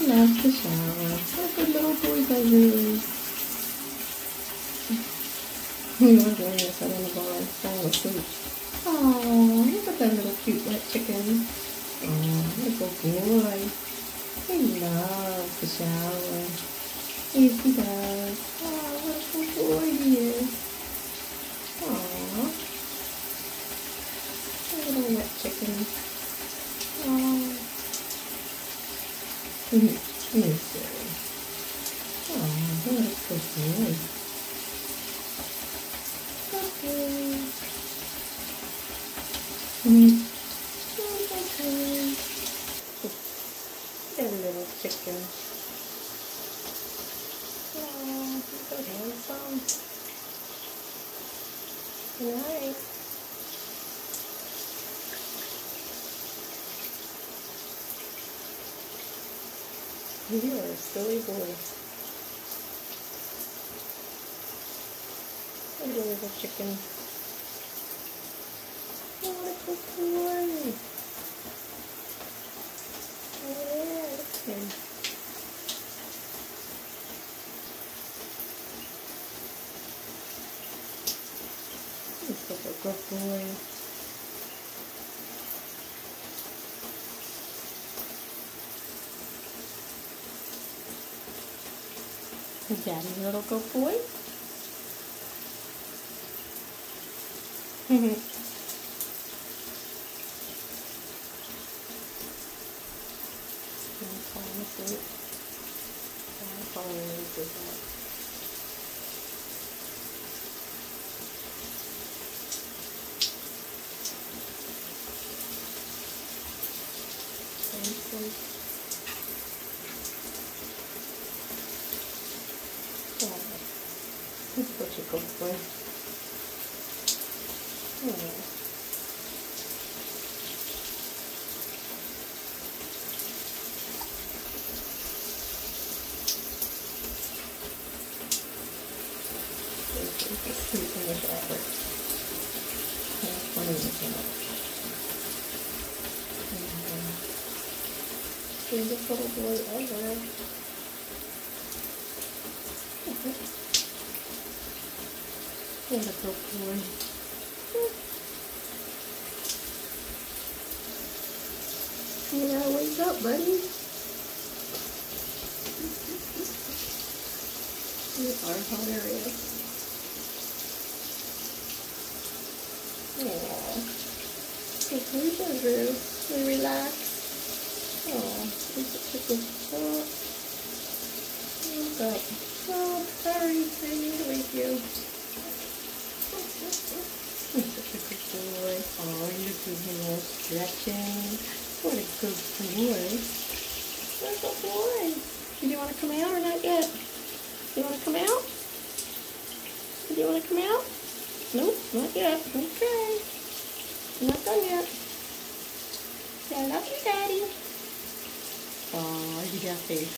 loves to shower. Look at little boy Zazu. He was laying his head on the bar, falling asleep. Oh, look at that little cute wet chicken. Oh, little boy. He loves to shower. Yes, he does. Oh, what a little boy he is. Oh, little wet chicken. Oh, he's silly. Oh, what a good boy. Okay. Okay. That little chicken. Oh, he's so handsome. Nice. You are a silly boy. Little chicken. Oh, what a good boy. Oh, yeah, look at him. He's such a good boy. Is Daddy a little good boy? Falling asleep. Falling asleep. Oh, he's such a good boy. Oh. He's sleeping in the shower. He's playing in the shower. Cutest little boy ever. What a good boy. You gotta wake up, buddy. You are hilarious. Aww. Good boy, Zazu. We relax. Oh, he's such a good spot. Wake up. Oh, sorry, I need to wake you. He's such a good boy. Oh, you're doing a little stretching. What a good boy. What a good boy. Did you want to come out or not yet? You want to come out? Did you want to come out? Nope, not yet. Okay. I'm not done yet. I love you, Daddy. Oh, you got faith.